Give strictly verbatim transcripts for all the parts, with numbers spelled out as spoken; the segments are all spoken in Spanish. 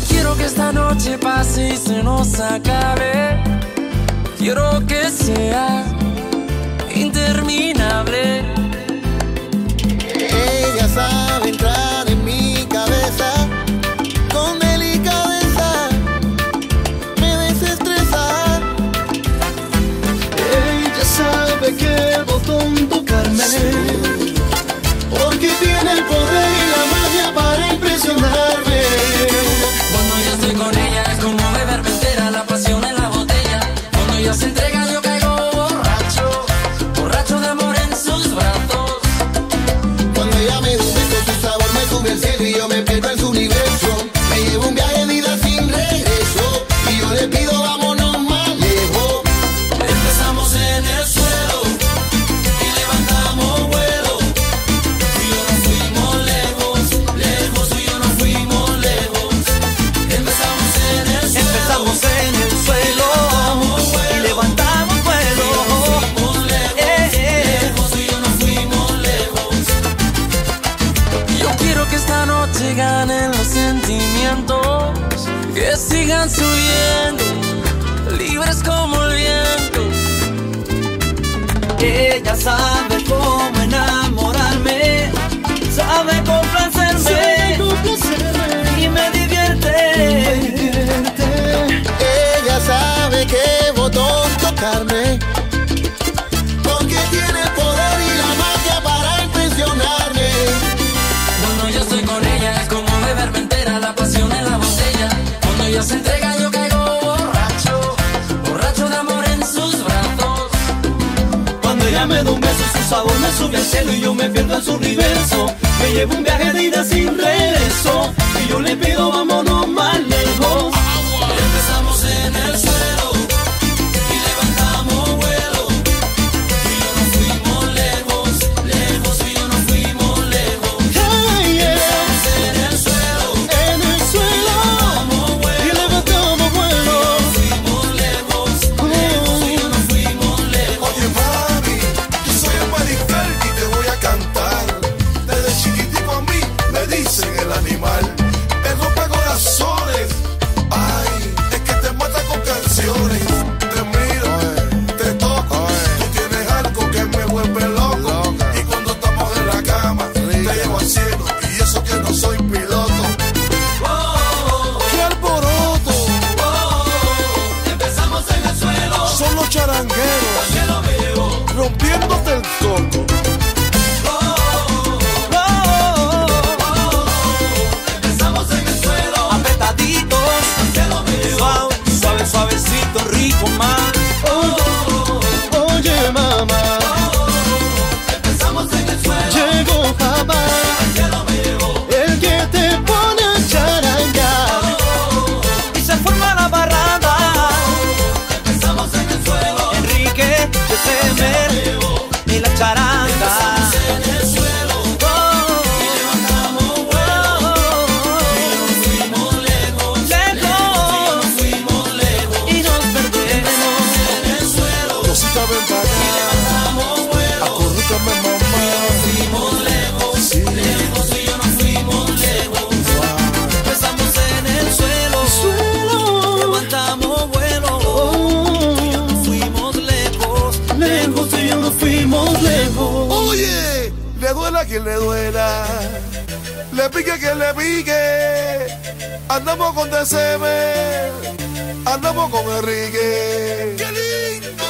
quiero que esta noche pase y se nos acabe. Quiero que sea interminable. Ella sabe entrar en mi cabeza con delicadeza, me desestresa. Ella sabe qué botón tocarme, porque tiene el poder y la magia para impresionarme. Cuando yo estoy con ella es como beber entera la pasión en la botella. Cuando ella se entrega yo caigo borracho, borracho de amor en sus brazos. Cuando ella me da un beso, su sabor me sube al cielo y yo me pierdo en su universo. Me llevo un viaje de ida sin regreso y yo le pido vámonos más lejos. Empezamos en el suelo y levantamos vuelo. Tú y yo nos fuimos lejos, lejos, tú y yo nos fuimos lejos. Empezamos en el suelo, Empezamos en el suelo y levantamos vuelo. fuimos lejos, Eh, eh. lejos, tú y yo nos fuimos lejos. Yo quiero que esta noche ganen los sentimientos, que sigan subiendo, libres como el viento. Ella sabe cómo enamorarme, sabe complacerme y me divierte. Ella sabe qué botón tocarme, porque tiene el poder y la magia para impresionarme. Cuando yo estoy con ella es como beberme entera la pasión en la botella. Cuando ella se entrega yo caigo borracho, borracho de amor en sus brazos. Cuando ella me da un beso, su sabor me sube al cielo y yo me pierdo en su universo. Me llevo un viaje de ida sin regreso y yo le pido vámonos más lejos. Empezamos en el suelo y levantamos vuelo. Tú y yo nos fuimos lejos, lejos, tú y yo nos fuimos lejos. Ay, yeah. Empezamos en el suelo En el suelo levantamos y vuelo. levantamos vuelo. Nos fuimos lejos, lejos, tú y yo nos fuimos lejos. Oye mami, yo soy el Marifer y te voy a cantar. Desde chiquitico a mí me dicen el animal, el rompecorazones. Ay, es que te mata con canciones. Te miro, te toco, tú tienes algo que me vuelve loco. Y cuando estamos en la cama, te llevo al cielo. Y eso que no soy piloto. ¡Qué alboroto! Empezamos en el suelo, Son los charangueros que lo veo. rompiéndote el coco. Empezamos en el suelo, Apretaditos, que lo veo. suave, suave, suavecito, rico más. Oye, mamá, Empezamos en el suelo, llegó papá, que lo veo. el que te pone a charangar. Y se forma la barrada. Empezamos en el suelo, Enrique, Semer y la charanga. en el suelo, Oh, levantamos vuelo. Nos fuimos lejos, lejos fuimos lejos. y nos perdemos. En el suelo, Cosita, ven para acá. levantamos vuelo. Acurrúcame, mamá. Fuimos lejos, Sí. lejos, tú y yo nos fuimos lejos. Empezamos en el suelo, Suelo, levantamos vuelo. oh, Fuimos lejos, lejos y yo nos fuimos lejos. Oye, le duela a quien le duela, le pique a quien le pique. Andamos con D C M, andamos con Enrique. ¡Qué lindo!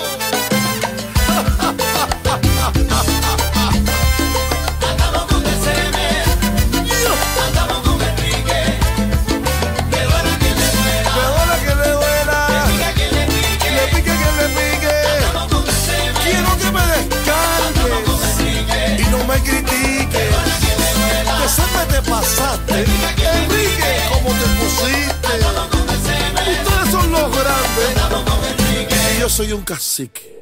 Andamos con D C M, andamos con Enrique. Le duela a quien le duela, Le duela a quien le duela, pica a quien le pique. le pique a quien le pique. Andamos con D C M, Quiero que me descargues Enrique. y no me critiques. Que siempre te pasaste, Enrique, como te pusiste. Ustedes son los grandes y yo soy un cacique.